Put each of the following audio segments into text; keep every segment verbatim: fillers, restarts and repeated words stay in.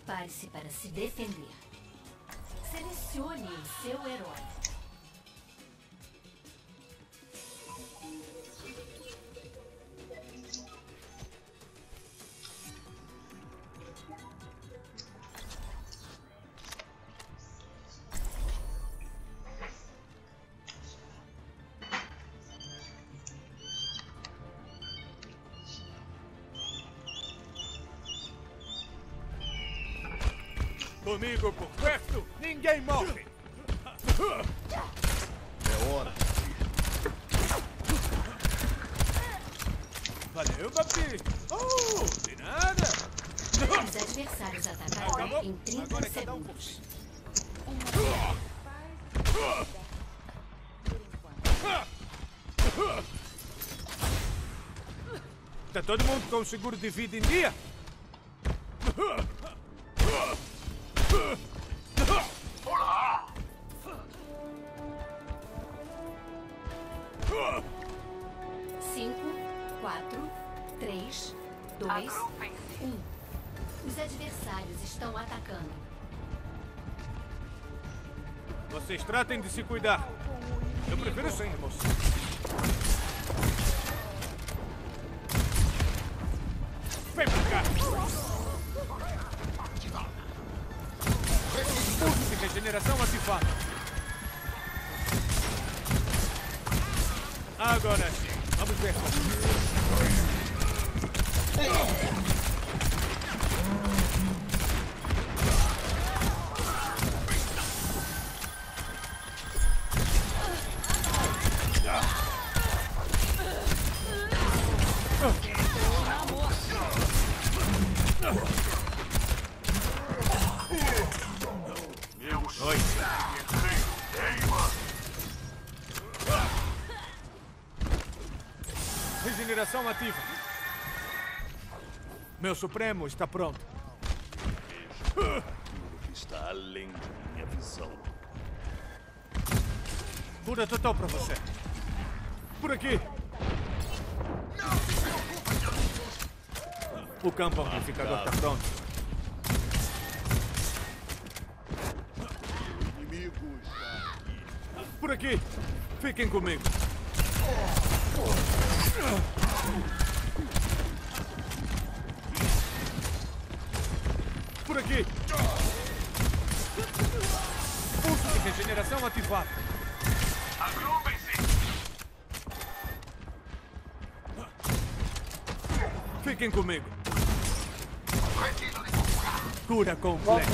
Prepare-se para se defender. Selecione o seu herói. Comigo por perto, ninguém morre! É hora. Valeu, papi! Oh, de nada! Os adversários atacarão em trinta Agora é cada um por segundos. Tá todo mundo com o seguro de vida em dia? Cinco, quatro, três, dois, um. Os adversários estão atacando. Vocês tratem de se cuidar. Eu prefiro sem emoção. Vem pra cá! Pulso de regeneração ativado. Agora sim. Vamos ver. Oi. Regeneração ativa. Meu Supremo está pronto. Está além de minha visão. Cura total para você. Por aqui. O campo amplificador está pronto. O inimigo está aqui. Por aqui. Fiquem comigo. Por aqui. Pulso de regeneração ativado. Agrupem-se! Fiquem comigo. Cura completa.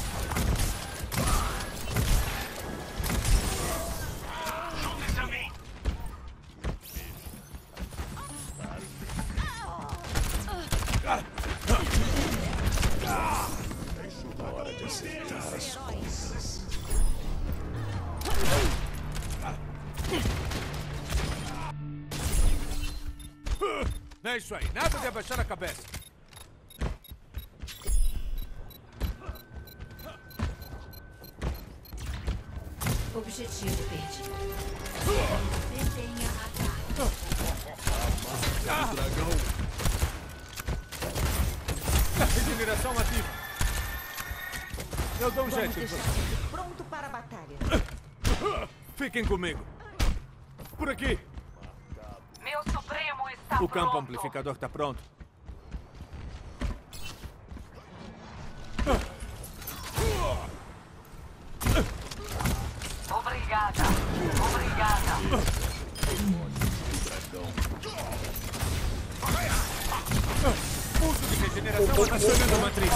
Juntem-se a mim! Hora de aceitar as coisas. É isso aí. Nada de abaixar a cabeça. Objetivo perdido. Detenha a O dragão. Regeneração ativa. Eu dou um Vamos jeito. deixar tudo pronto para a batalha. Fiquem comigo. Por aqui. Meu Supremo está O campo pronto. amplificador está pronto. Obrigada. Obrigada. Pulso de regeneração acionando a matriz.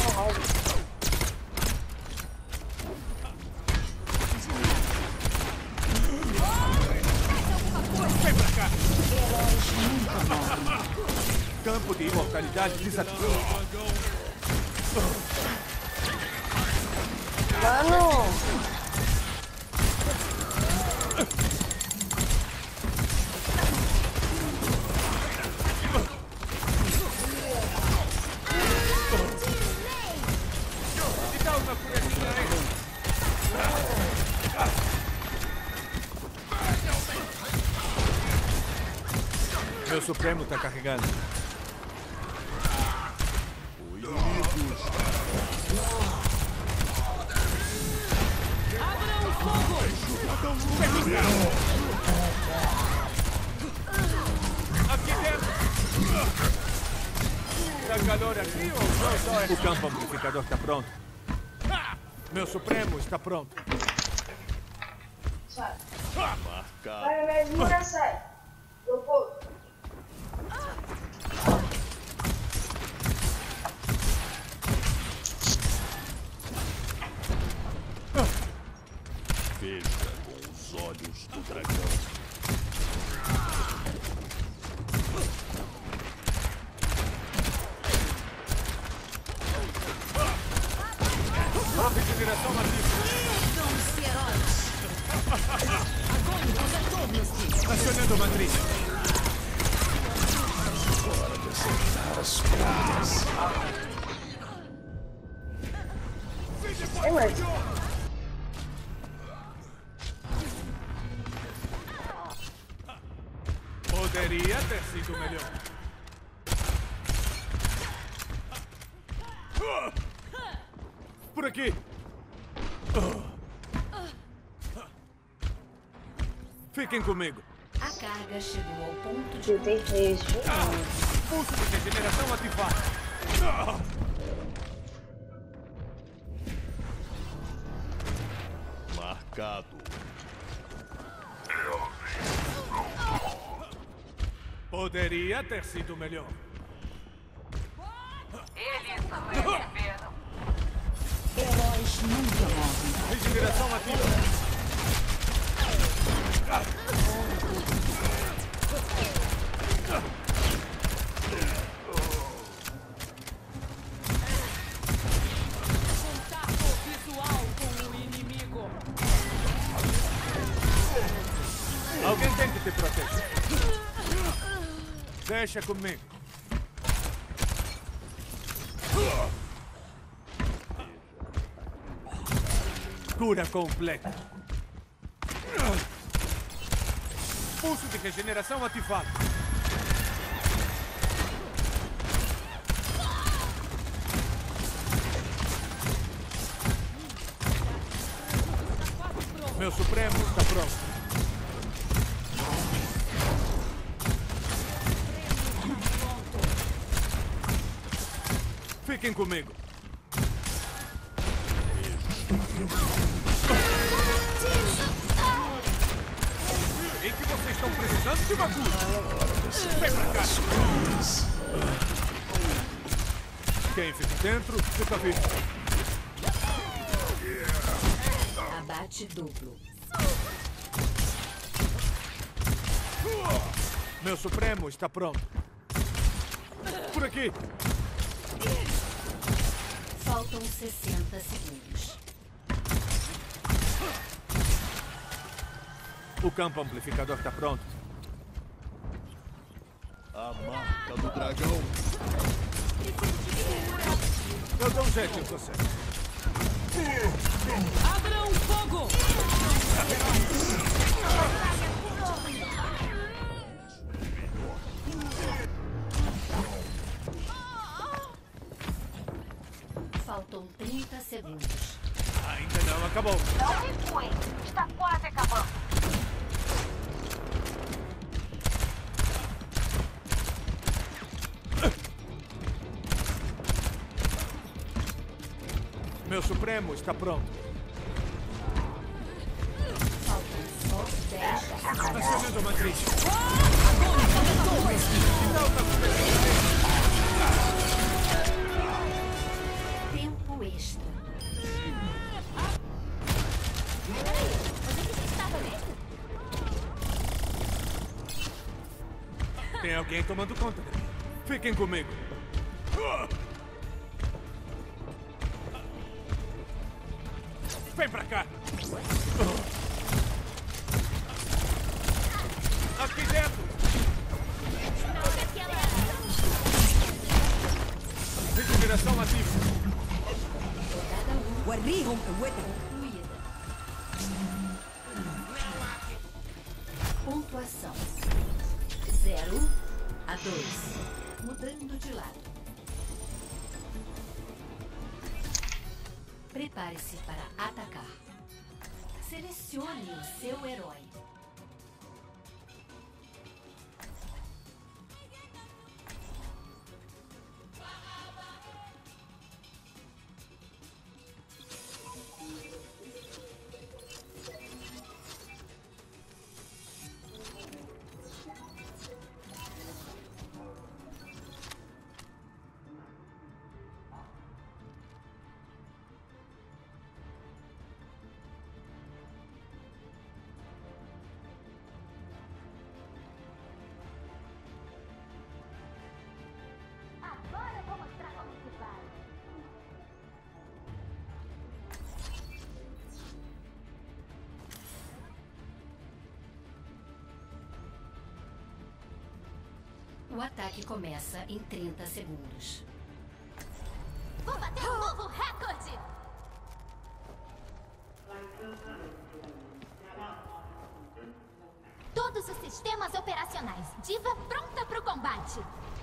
Vem pra cá. Campo de imortalidade desativado. Mano! Me dá uma curadinha aí. Meu Supremo tá carregando. O inimigo está Aqui dentro! Tá calor aqui ou só é... O campo amplificador está pronto. Meu Supremo está pronto. Marcado. Vai, vai, vai, sai. Eu vou. Veja com os olhos do dragão. Regeneração ativa. Acionando matriz. Hora de acertar as contas. É, mas... Poderia ter sido melhor. Por aqui. Fiquem comigo. A carga chegou ao ponto de... Eu tenho três. Pulso de regeneração ativado. Marcado. Poderia ter sido melhor. Eles sobreviveram. Heróis nunca morrem. Regeneração ativa. Contato visual com o inimigo. Alguém tem que te proteger. Deixa comigo. Cura completa. Pulso de regeneração ativado. Meu Supremo está pronto. Fiquem comigo. Em que vocês estão precisando de uma cura? Vem pra cá. Quem fica dentro, fica vivo. Abate duplo. Meu Supremo está pronto. Por aqui. Faltam sessenta segundos. O campo amplificador está pronto. A marca do dragão. Eu dou um jeito em você. Abram fogo! Faltam trinta segundos. Ainda não acabou. Não recuem. Está quase acabando. Meu Supremo está pronto. Faltam só dez. Acionando a matriz. Tempo extra. Tem alguém tomando conta dele. Fiquem comigo. Vem pra cá. Aqui dentro. Regeneração ativa. وريهم قوتك. Concluída. Pontuação. Zero a dois. Mudando de lado. Prepare-se para atacar. Selecione o seu herói. Agora eu vou mostrar como se faz. O ataque começa em trinta segundos. Vou bater um novo recorde! Todos os sistemas operacionais. Diva pronta para o combate.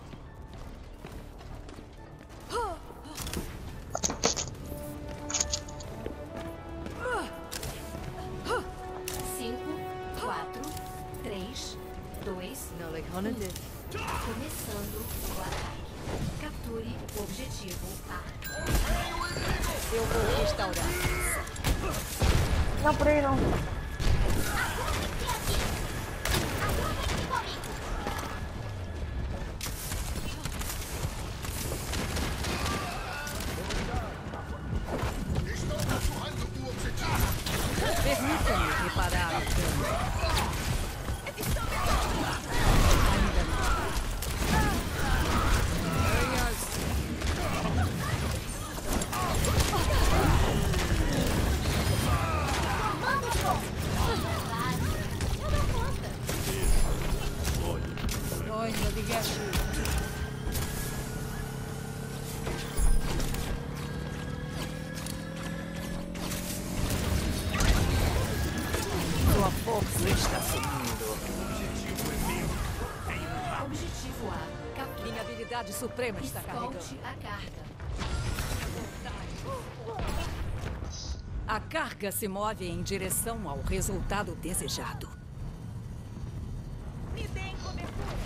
Cinco, quatro, três, dois, um. Começando o ataque. Capture o objetivo A. Eu vou restaurar. Não, por aí não. Permita-me reparar a câmera. Ainda não. Ой, надвигаю. Sua força está sumindo. Objetivo A. Capture. Minha habilidade suprema está carregando. Escolte a carga. A carga se move em direção ao resultado desejado. Me deem cobertura.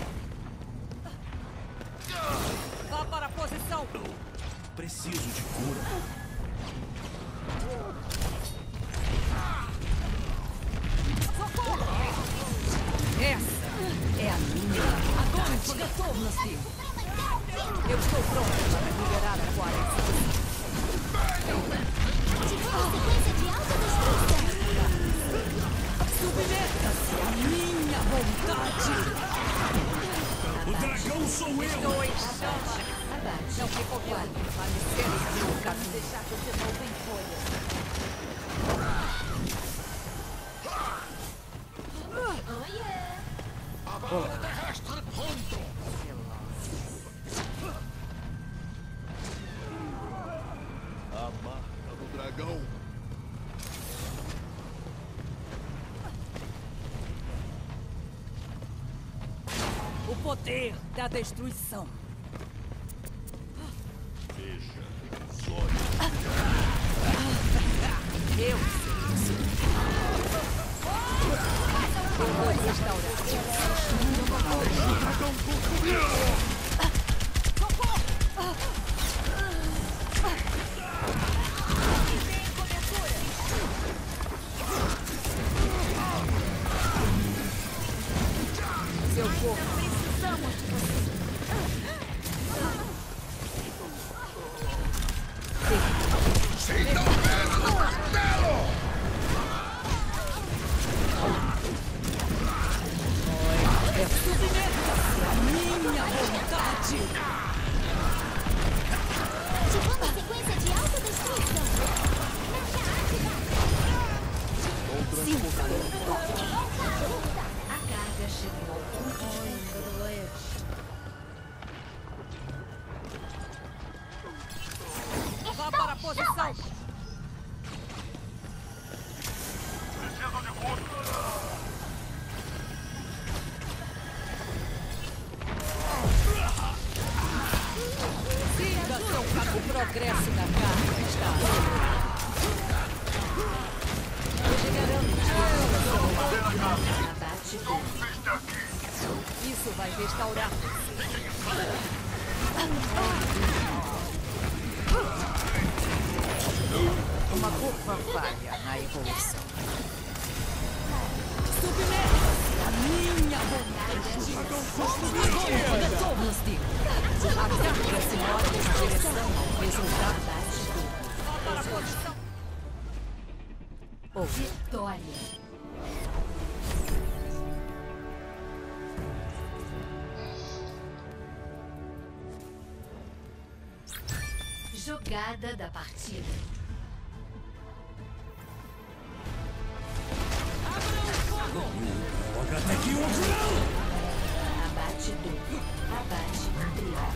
Vá para a posição. Preciso de cura. Socorro! Essa é a minha. Agora chega torna-se. Eu estou pronto para liberar a guarda. Sequência de autodestruição. Submeta-se à minha vontade. O dragão sou eu! Estou em chamas. Abate. Não me convém permanecer em meu caminho. Deixar você novo em folha. Oh yeah! A marca do dragão. O poder da destruição. Veja os olhos. Eu sei isso. Eu vou restaurar. O dragão consumiu! Seu corpo. Precisamos de você. Sinta o peso do martelo! É submeta-se à minha vontade. Ativando a sequência de autodestruição. A carga chegou ao ponto de Vá para a posição. Preciso de cura. Siga seu caminho. O progresso da carga está. Chegarão Abate dois. Isso vai restaurar você. Uma curva falha na evolução. Submete-se a minha vontade. Retornos-te. A carga se move em direção ao resultado. Para a posição. Oh. Vitória. Jogada da partida. Abate dois. Abate três.